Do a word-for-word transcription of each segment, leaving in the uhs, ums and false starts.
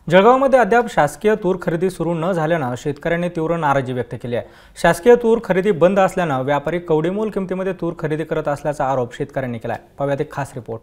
जळगावमध्ये अद्याप शासकीय तूर खरेदी सुरू न झाल्याने शेतकऱ्यांनी तीव्र नाराजी व्यक्त केली आहे। शासकीय तूर खरेदी बंद असल्याने व्यापारी कवडीमोल किमतीमध्ये तूर खरेदी करत असल्याचा आरोप शेतकऱ्यांनी केला आहे। पाहूयात एक खास रिपोर्ट।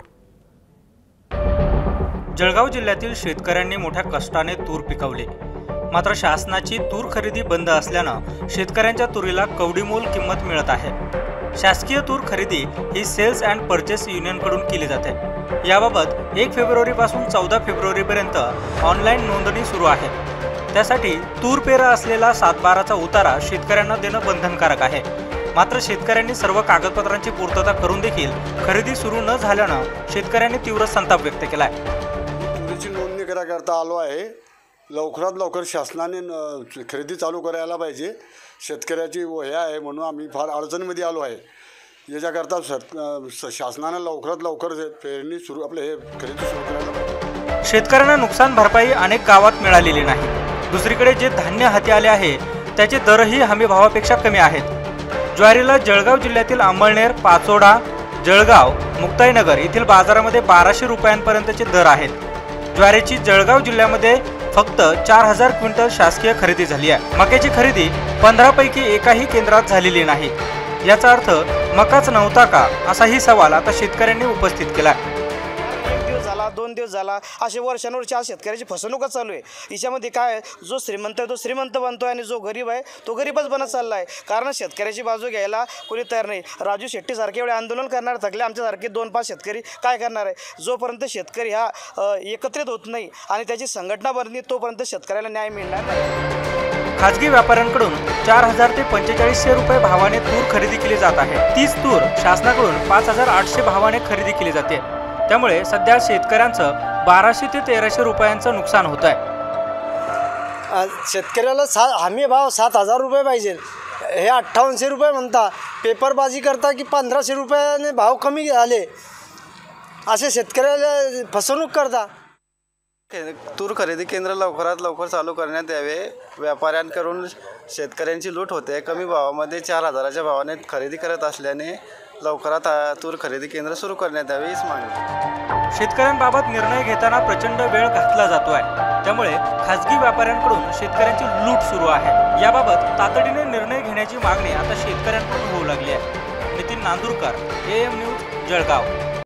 जळगाव जिल्ह्यातील शेतकऱ्यांनी मोठ्या कष्टाने तूर पिकवली, मात्र शासनाची तूर खरेदी बंद असल्याने शेतकऱ्यांच्या तुरीला कवडीमोल किंमत मिळत आहे। शासकीय तूर खरेदी ही सेल्स अँड परचेस युनियनकडून केली जाते। याबाबत एक फेब्रुवारी पासून चौदा फेब्रुवारी पर्यंत ऑनलाईन नोंदणी सुरू आहे। त्यासाठी तूर पेरा असलेला सातबाराचा उतारा शेतकऱ्यांना देणं बंधनकारक आहे। मात्र शेतकऱ्यांनी सर्व कागदपत्रांची पूर्तता करून देखील खरेदी सुरू न झाल्याने शेतकऱ्यांनी तीव्र संताप व्यक्त केलाय। तुरीची नोंदणी करण्याकरता आलो आहे। लवकरात लवकर शासनाने खरेदी चालू करायला पाहिजे। शेतकऱ्याची वह्या आहे म्हणून आम्ही फार अडचणीमध्ये आलो आहे। याच्याकरता शासनाने लवकरात लवकर पेरणी सुरू आपले हे खरेदी सुरू करायला पाहिजे। शेतकऱ्यांना नुकसान भरपाई अनेक गावात मिळालेली नाही। दुसरीकडे जे धान्य हाती आले आहे त्याचे दरही हमी भावापेक्षा कमी आहेत। ज्वारीला जळगाव जिल्ह्यातील अंमळनेर, पाचोडा, जळगाव, मुक्ताईनगर येथील बाजारामध्ये बाराशे रुपयांपर्यंतचे दर आहेत। ज्वारीची जळगाव जिल्ह्यामध्ये फक्त चार हजार क्विंटल शासकीय खरेदी झाली आहे। मक्याची खरेदी पंधरा पैकी एकाही केंद्रात झालेली नाही। याचा अर्थ मकाच नव्हता का, असाही सवाल आता शेतकऱ्यांनी उपस्थित केला। एक दिवस झाला, दोन दिवस झाला, असे वर्षानुवर्ष आज शेतकऱ्याची फसवणूकच चालू आहे। याच्यामध्ये काय, जो श्रीमंत आहे तो श्रीमंत बनतोय आणि जो गरीब आहे तो गरीबच बनत चालला आहे। कारण शेतकऱ्याची बाजू घ्यायला कोणी तयार नाही। राजू शेट्टी सारखे एवढे आंदोलन करणार थकले, आमच्यासारखे दोन पाच शेतकरी काय करणार आहे? जोपर्यंत शेतकरी हा एकत्रित होत नाही आणि त्याची संघटना बनली तोपर्यंत शेतकऱ्याला न्याय मिळणार नाही। खाजगी व्यापाऱ्यांकडून चार हजार ते पंचेचाळीसशे रुपये भावाने तूर खरेदी केली जात आहे। तीच तूर शासनाकडून पाच हजार आठशे भावाने खरेदी केली जाते। त्यामुळे सध्या शेतकऱ्यांचं बाराशे ते तेराशे रुपयांचं नुकसान होत आहे। शेतकऱ्याला सा हमी भाव सात हजार रुपये पाहिजे, हे अठ्ठावन्नशे रुपये म्हणता। पेपरबाजी करता की पंधराशे रुपयाने भाव कमी आले, असे शेतकऱ्याला फसवणूक करता। तूर खरेदी केंद्र लवकरात लवकर चालू करण्यात यावे। व्यापाऱ्यांकडून शेतकऱ्यांची लूट होते। कमी भावामध्ये चार हजाराच्या भावाने खरेदी करत असल्याने लवकरात तूर खरेदी केंद्र सुरू करण्यात यावे हीच मागणी। शेतकऱ्यांबाबत निर्णय घेताना प्रचंड वेळ घातला जातोय, त्यामुळे खासगी व्यापाऱ्यांकडून शेतकऱ्यांची लूट सुरू आहे। याबाबत तातडीने निर्णय घेण्याची मागणी आता शेतकऱ्यांकडून होऊ लागली आहे। Nitin Nandurkar, A M news, Jalgaon.